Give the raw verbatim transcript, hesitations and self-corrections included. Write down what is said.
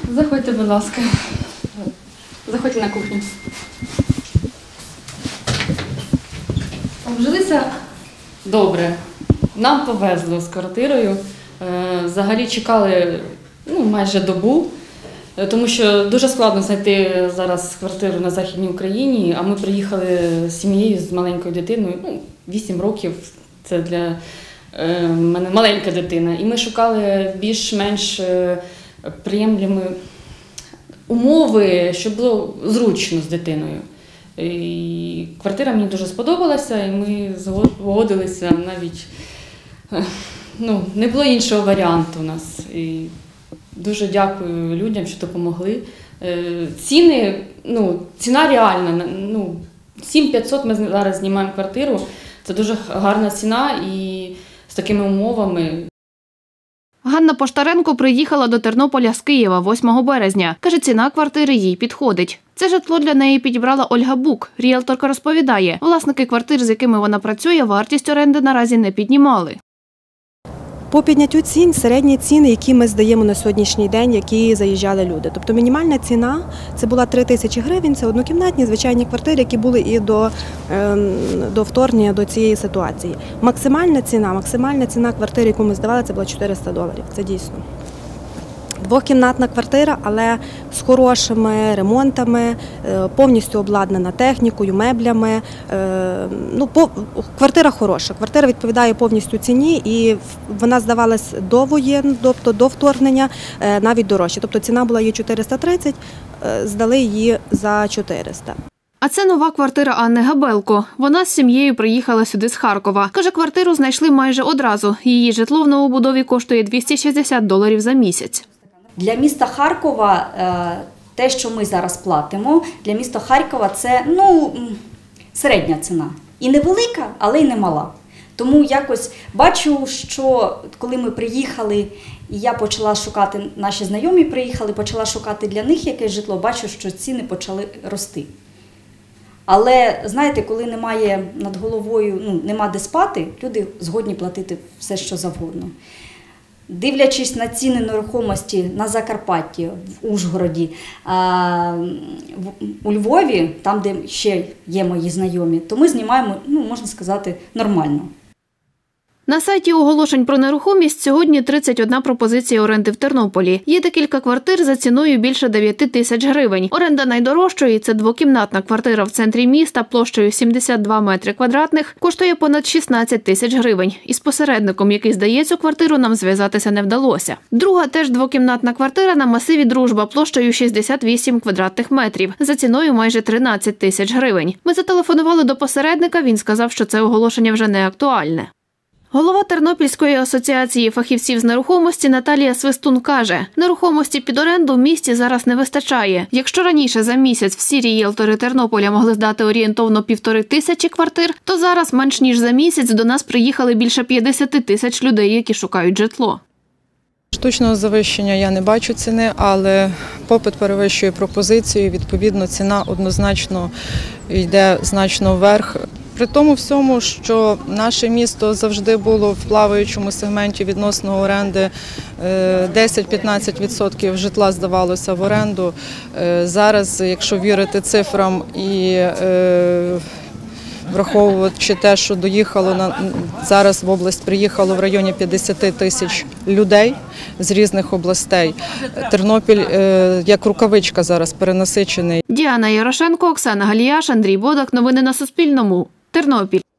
Заходьте, будь ласка. Заходьте на кухню. Обжилися добре. Нам повезло з квартирою. Взагалі чекали ну, майже добу, тому що дуже складно знайти зараз квартиру на Західній Україні, а ми приїхали з сім'єю, з маленькою дитиною, ну, вісім років, це для е, мене маленька дитина. І ми шукали більш-менш приємні умови, щоб було зручно з дитиною. І квартира мені дуже сподобалася, і ми згодилися навіть, ну, не було іншого варіанту у нас. І дуже дякую людям, що допомогли. Ціни, ну, ціна реальна, ну, сім п'ятсот ми зараз знімаємо квартиру, це дуже гарна ціна і з такими умовами. Ганна Поштаренко приїхала до Тернополя з Києва восьмого березня. Каже, ціна квартири їй підходить. Це житло для неї підібрала Ольга Бук. Ріелторка розповідає, власники квартир, з якими вона працює, вартість оренди наразі не піднімали. По підняттю цін, середні ціни, які ми здаємо на сьогоднішній день, які заїжджали люди. Тобто мінімальна ціна – це була три тисячі гривень, це однокімнатні, звичайні квартири, які були і до, до вторгнення до цієї ситуації. Максимальна ціна, максимальна ціна квартири, яку ми здавали, це було чотириста доларів, це дійсно. Двохкімнатна квартира, але з хорошими ремонтами, повністю обладнана технікою, меблями. Ну, квартира хороша, квартира відповідає повністю ціні і вона здавалась до воєн, тобто до вторгнення, навіть дорожче. Тобто ціна була її чотириста тридцять, здали її за чотириста. А це нова квартира Анни Габелко. Вона з сім'єю приїхала сюди з Харкова. Каже, квартиру знайшли майже одразу. Її житло в новобудові коштує двісті шістдесят доларів за місяць. Для міста Харкова те, що ми зараз платимо, для міста Харкова це, ну, середня ціна. І не велика, але й не мала. Тому якось бачу, що коли ми приїхали, і я почала шукати, наші знайомі приїхали, почала шукати для них якесь житло, бачу, що ціни почали рости. Але, знаєте, коли немає над головою, ну, нема де спати, люди згодні платити все, що завгодно. Дивлячись на ціни нерухомості на Закарпатті, в Ужгороді, у Львові, там, де ще є мої знайомі, то ми знімаємо, ну, можна сказати, нормально. На сайті оголошень про нерухомість сьогодні тридцять одна пропозиція оренди в Тернополі. Є декілька квартир за ціною більше дев'яти тисяч гривень. Оренда найдорожчої – це двокімнатна квартира в центрі міста площею сімдесят два метри квадратних, коштує понад шістнадцять тисяч гривень. Із посередником, який здає цю квартиру, нам зв'язатися не вдалося. Друга теж двокімнатна квартира на масиві «Дружба» площею шістдесят вісім квадратних метрів, за ціною майже тринадцять тисяч гривень. Ми зателефонували до посередника, він сказав, що це оголошення вже не актуальне. Голова Тернопільської асоціації фахівців з нерухомості Наталія Свистун каже, нерухомості під оренду в місті зараз не вистачає. Якщо раніше за місяць всі рієлтори Тернополя могли здати орієнтовно півтори тисячі квартир, то зараз менш ніж за місяць до нас приїхали більше п'ятдесят тисяч людей, які шукають житло. Штучного завищення я не бачу ціни, але попит перевищує пропозицію, відповідно ціна однозначно йде значно вверх. При тому всьому, що наше місто завжди було в плаваючому сегменті відносно оренди, десять-п'ятнадцять відсотків житла здавалося в оренду. Зараз, якщо вірити цифрам і враховуючи те, що доїхало на зараз в область, приїхало в районі п'ятдесят тисяч людей з різних областей. Тернопіль як рукавичка зараз перенасичений. Діана Ярошенко, Оксана Галіяш, Андрій Бодак. Новини на Суспільному. Тернопіль.